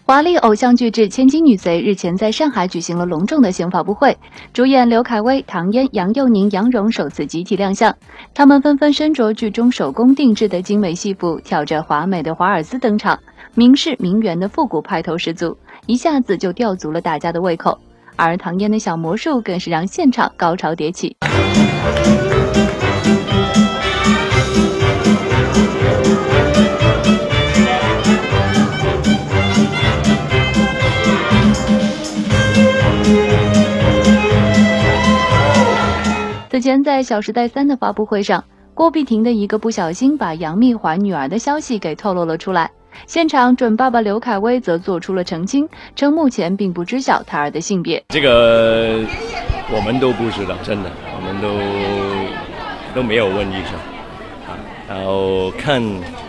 华丽偶像巨制《千金女贼》日前在上海举行了隆重的新发布会，主演刘恺威、唐嫣、杨佑宁、杨蓉首次集体亮相。他们纷纷身着剧中手工定制的精美戏服，跳着华美的华尔兹登场，名士名媛的复古派头十足，一下子就吊足了大家的胃口。而唐嫣的小魔术更是让现场高潮迭起。此前在《小时代3》的发布会上，郭碧婷的一个不小心把杨幂怀女儿的消息给透露了出来。现场准爸爸刘恺威则做出了澄清，称目前并不知晓胎儿的性别。 这个我们都不知道，真的，我们都没有问医生啊。然后看，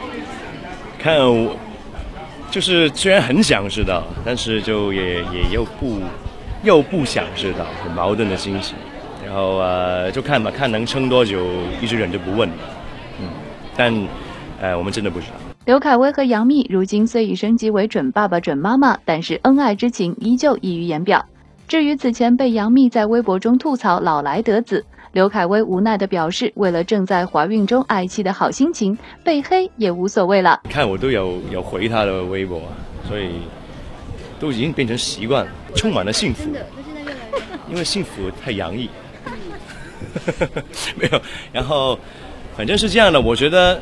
就是虽然很想知道，但是就也又不想知道，很矛盾的心情。然后就看吧，看能撑多久，一直忍着不问。但我们真的不知道。 刘恺威和杨幂如今虽已升级为准爸爸准妈妈，但是恩爱之情依旧溢于言表。至于此前被杨幂在微博中吐槽老来得子，刘恺威无奈地表示，为了正在怀孕中爱妻的好心情，被黑也无所谓了。 看我都有回他的微博，所以都已经变成习惯了，充满了幸福。因为幸福太洋溢。没有，然后反正是这样的，我觉得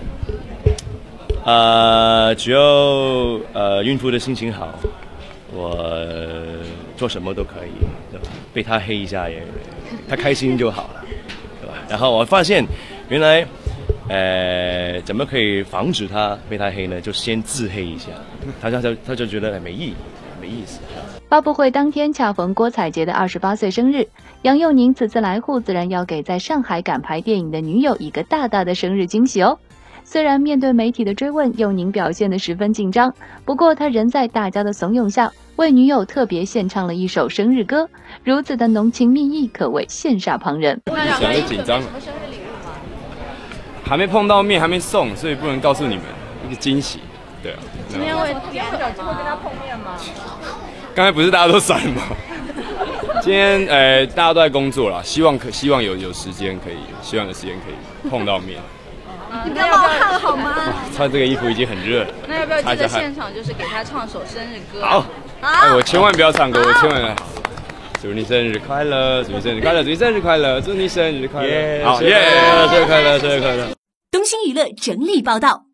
只要孕妇的心情好，我做什么都可以，对吧？被他黑一下也，他开心就好了，对吧？然后我发现原来怎么可以防止他被他黑呢？就先自黑一下，他就觉得没意思。 发布会当天恰逢郭采洁的28岁生日，杨佑宁此次来沪自然要给在上海赶拍电影的女友一个大大的生日惊喜哦。虽然面对媒体的追问，佑宁表现得十分紧张，不过他仍在大家的怂恿下，为女友特别献唱了一首生日歌，如此的浓情蜜意，可谓羡煞旁人。 想得紧张了，还没碰到面，还没送，所以不能告诉你们一个惊喜。对啊， 今天会有机会跟他碰面吗？ 刚才不是大家都散了吗？今天大家都在工作啦，希望有时间可以，希望有时间可以碰到面。 你不要冒汗好吗？ 穿这个衣服已经很热了。 那要不要记得现场就是给他唱首生日歌？ 好，我千万不要唱歌，我千万祝你生日快乐，祝你生日快乐，祝你生日快乐，祝你生日快乐。好耶，生日快乐，生日快乐。 东星娱乐整理报道。